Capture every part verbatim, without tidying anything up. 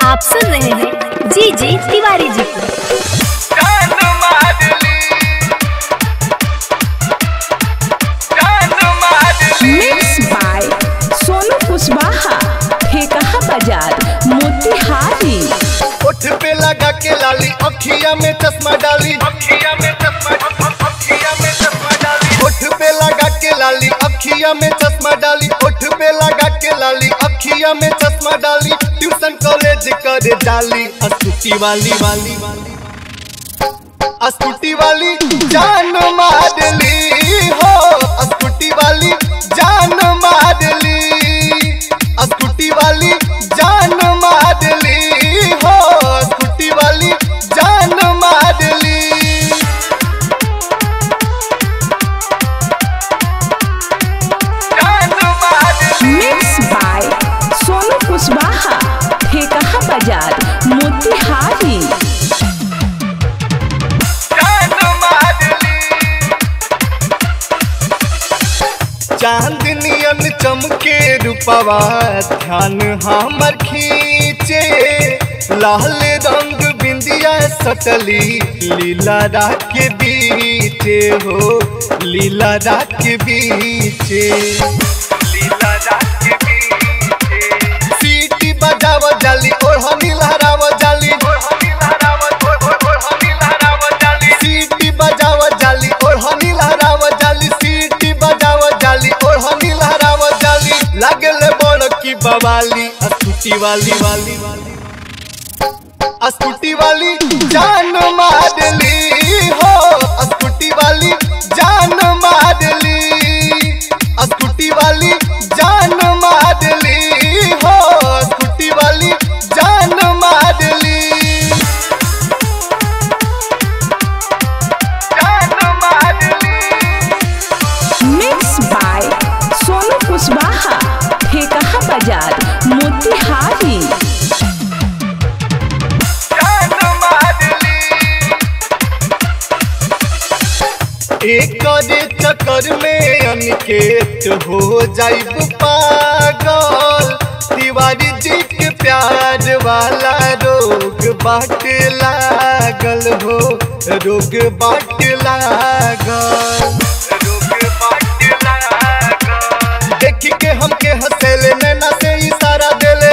आप सुन रहे हैं जी जी तिवारी जी को। Mix by Sonu Kushwaha, Thekaha Bazar, Motihari. ओठ पे लगा के लाली, अखिया में चश्मा डाली, अखिया में चश्मा अखिया में चश्मा डाली। ओठ पे लगा के लाली, अखिया में चश्मा डाली, ओठ पे लगा के लाली, अखिया में चश्मा डाली। ट्यूशन कॉलेज करे डाली, अस्कूटी वाली वाली अस्कूटी वाली जान मारली हो, अस्कूटी वाली जान मारली, अस्कूटी वाली जान मारली हो, अस्कूटी वाली जान मारली। Mix by Sonu Kushwaha, Thekaha Bazar, Motihari. चांदनियन चमके रूपवा ध्यान हमर खींचे, लाल रंग बिंदिया सटली लीला रात के बीचे हो, लीला रात के बीचे, लीला रात के बीचे। सीटी बजाव जाली और हमी लहराव जाली, सीटी बजाव जाली और हमी लहराव जाली, सीटी बजाव जाली और हमी लहराव जाली। लागले बड़ की बवाली, अस्कूटी वाली वाली अस्कूटी वाली जान मारली हो, अस्कूटी वाली जान मारली, अस्कूटी वाली जान मारली हो, अस्कूटी वाली जान मारली। Mix by Sonu Kushwaha, Thekaha Bazar, Motihari. एक चक्कर में अनिकेत हो जाइब पागल, तिवारी जी के प्यार वाला रोग बाट लागल हो, रोग बाट लागल, रोग बाट लागल। देखी के हमके हंसेले, नैना से इशारा देले,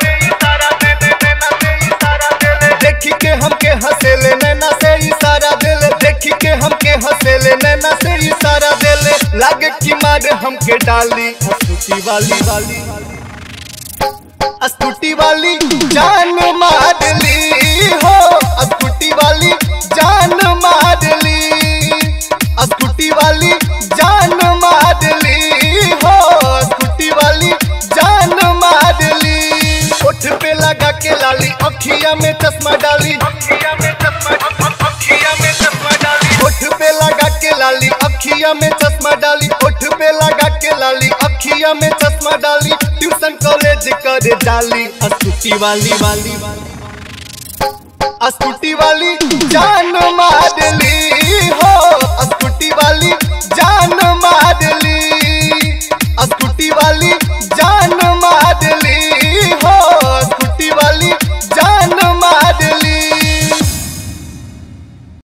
देखी के हमके हंसेले, नैना से इशारा देले, देखी के हमके हंसेले, नैना से इशारा देले। लागे कि मार हमके डाली, अस्कूटी वाली वाली अस्कूटी वाली जान मारली हो, अस्कूटी वाली जान मारली, अस्कूटी वाली जान मारली हो, अस्कूटी वाली जान मारली। ओठ पे लगा के लाली, अखिया में चश्मा डाली, अखिया में चश्मा अखिया में चश्मा डाली। ओठ पे लगा के लाली, अखिया में चश्मा डाली, ओठ पे लगा के लाली, अखिया में चश्मा डाली। ट्यूशन कॉलेज करे डाली, अस्कूटी वाली वाली अस्कूटी वाली जान मारली हो,